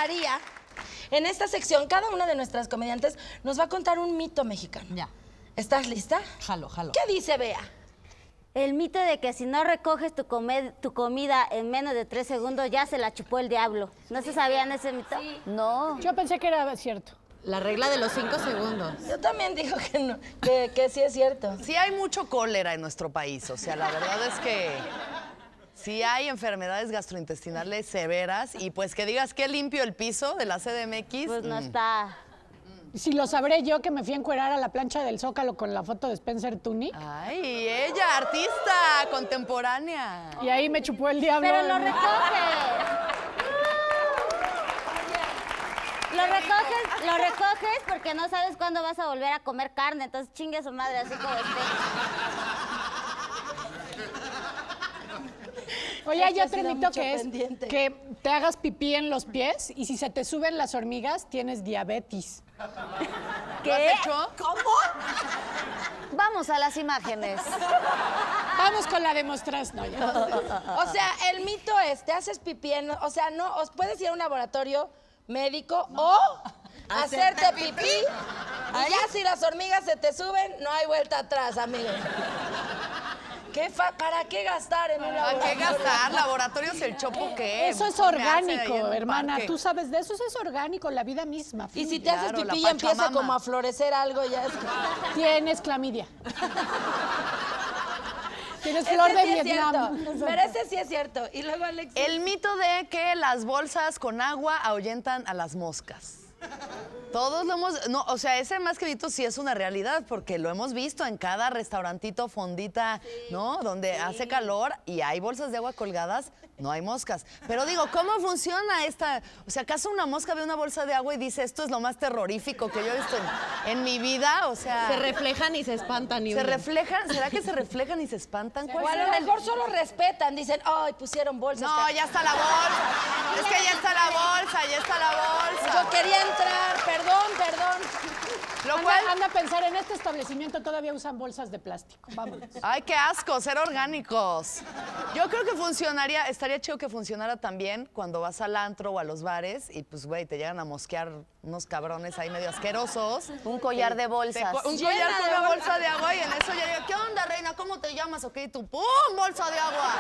María, en esta sección, cada una de nuestras comediantes nos va a contar un mito mexicano. Ya. ¿Estás lista? Jalo, jalo. ¿Qué dice Bea? El mito de que si no recoges tu comida en menos de 3 segundos ya se la chupó el diablo. ¿No se sabían ese mito? Sí. No. Yo pensé que era cierto. La regla de los 5 segundos. Yo también digo que no, que sí es cierto. Sí hay mucho cólera en nuestro país, o sea, la verdad es que sí hay enfermedades gastrointestinales severas y pues que digas que limpio el piso de la CDMX. Pues no está. Si lo sabré yo que me fui a encuerar a la plancha del Zócalo con la foto de Spencer Tunick. Ay, ella, artista contemporánea. Y ahí me chupó el diablo. Pero lo recoges. Lo recoges porque no sabes cuándo vas a volver a comer carne, entonces chingue a su madre así como esté. Oye, hay Esto otro sí da mito mucho que es pendiente. que te hagas pipí en los pies y si se te suben las hormigas, tienes diabetes. ¿Lo has hecho? Vamos a las imágenes. Vamos con la demostración. No, ya. O sea, el mito es, te haces pipí en... O sea, no, os puedes ir a un laboratorio médico o hacerte pipí. Y ya si las hormigas se te suben, no hay vuelta atrás, amigos. ¿Para qué gastar en un ¿Para laboratorio? qué gastar? ¿Laboratorios el chopo qué? Eso es Me hace ahí en orgánico, el hermana. parque. Tú sabes de eso, es orgánico, la vida misma. Y si te haces Claro, pipí y la empieza Pachamama. como a florecer algo, ya es... Tienes clamidia. Tienes flor Ese de sí es Vietnam. cierto, pero ese sí es cierto. Y luego, Alexis... El mito de que las bolsas con agua ahuyentan a las moscas. Todos lo hemos... No, o sea, ese más que mito sí es una realidad porque lo hemos visto en cada restaurantito, fondita, ¿no? Donde hace calor y hay bolsas de agua colgadas, no hay moscas. Pero digo, ¿cómo funciona esta...? O sea, ¿acaso una mosca ve una bolsa de agua y dice, esto es lo más terrorífico que yo he visto en mi vida? O sea... Se reflejan y se espantan. ¿Se reflejan? ¿Será que se reflejan y se espantan? O a lo mejor solo respetan, dicen, ay, pusieron bolsas. No, ya está la bolsa. Es que ya está la bolsa, ya está la bolsa. Yo quería entrar, perdón. Lo cual... Anda a pensar, en este establecimiento todavía usan bolsas de plástico. Vámonos. Ay, qué asco, ser orgánicos. Yo creo que funcionaría, estaría chido que funcionara también cuando vas al antro o a los bares y pues, güey, te llegan a mosquear unos cabrones ahí medio asquerosos. Un collar de bolsas. Un collar con una bolsa de agua y en eso ya digo, ¿qué onda, reina? ¿Cómo te llamas? Ok, tú, ¡pum! ¡Bolsa de agua!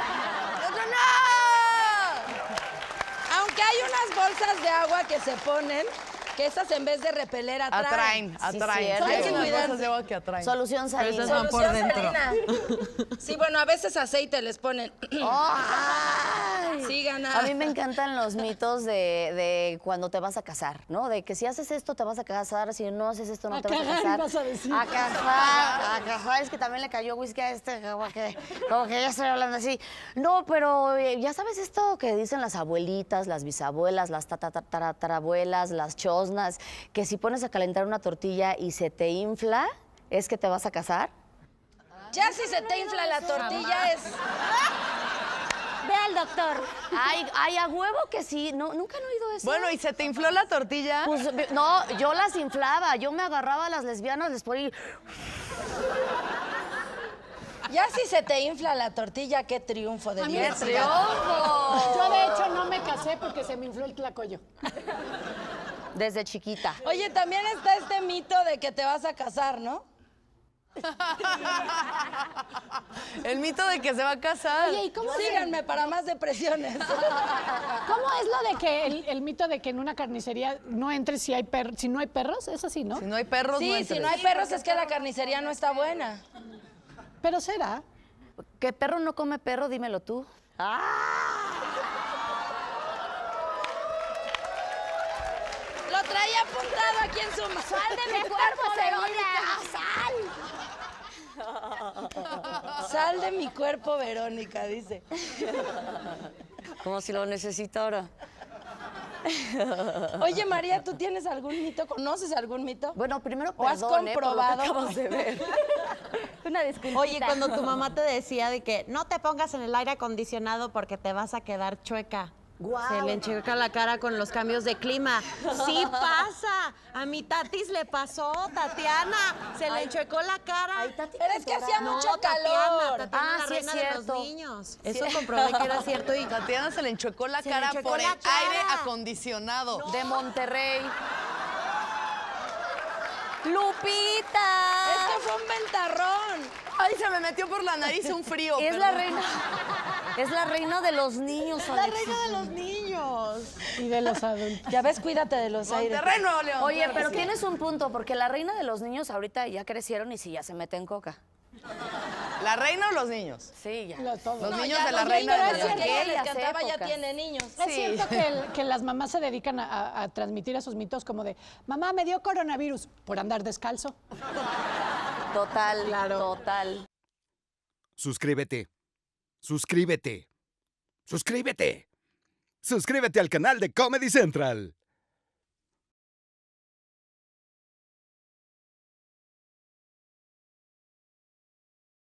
¡No! Aunque hay unas bolsas de agua que se ponen, que esas en vez de repeler atraen. Atraen. cierto. Sí, hay Hay que unas cuidar. bolsas de agua que atraen. Solución salina. esas van por Solución dentro. salina. Sí, bueno, a veces aceite les ponen. ¡Ay! Sí, gana. A mí me encantan los mitos de cuando te vas a casar, ¿no? De que si haces esto te vas a casar, si no haces esto no te vas a cagar, casar. vas a decir. A casar. Es que también le cayó whisky a este, como que ya estoy hablando así. No, pero ya sabes esto que dicen las abuelitas, las bisabuelas, las tatarabuelas, las chosnas, que si pones a calentar una tortilla y se te infla, ¿es que te vas a casar? Ya si se te infla la tortilla es... Ve al doctor. Ay, a huevo que sí. No, nunca han oído eso. Bueno, ¿y se te infló la tortilla? Pues, no, yo las inflaba. Yo me agarraba a las lesbianas, les ponía... Ya si se te infla la tortilla, qué triunfo de Dios. Yo de hecho no me casé porque se me infló el tlacoyo. Desde chiquita. Oye, también está este mito de que te vas a casar, ¿no? El mito de que se va a casar. Oye, ¿y cómo Síganme para más depresiones. ¿Cómo es lo de que el mito de que en una carnicería no entres si no hay perros? Es así, ¿no? Si no hay perros, no Sí, entres. si no hay perros es que la carnicería no está buena. Pero será. ¿Qué perro no come perro? Dímelo tú. Lo traía apuntado aquí en su mano. ¡Sal de mi cuerpo, Verónica! Sal de mi cuerpo, Verónica, dice. Como si lo necesitara. Oye, María, ¿tú tienes algún mito? ¿Conoces algún mito? Bueno, primero ¿O has perdón, por lo que comprobado? acabas de ver. Una disculpita. Oye, cuando tu mamá te decía de que no te pongas en el aire acondicionado porque te vas a quedar chueca, Se le encheca la cara con los cambios de clima. Sí pasa. A mi Tatis le pasó, Tatiana. Se le enchecó la cara. Pero es que hacía mucho calor. Tatiana, la sí es reina de los cierto. niños. Eso comprobé que era cierto. Y Tatiana se le enchuecó la Se le cara enchuecó por el la cara. aire acondicionado. De Monterrey. ¡Lupita! Es que fue un ventarrón. Ay, se me metió por la nariz un frío. Es perdón. la reina. Es la reina de los niños, La Alexis. reina de los niños. Y de los adultos. Ya ves, cuídate de los aires. Monterrey, Nuevo León. Oye, claro pero que sí. tienes un punto, porque la reina de los niños ahorita ya crecieron y sí ya se meten coca. ¿La reina o los niños? Sí, ya. Todo. Los No, niños ya de la los reina niños de que los a ella les aquellas cantaba ya épocas. tiene niños. Es cierto que las mamás se dedican a transmitir esos mitos como de, mamá, me dio coronavirus por andar descalzo. Total, total. Suscríbete. Suscríbete. Suscríbete. Suscríbete al canal de Comedy Central.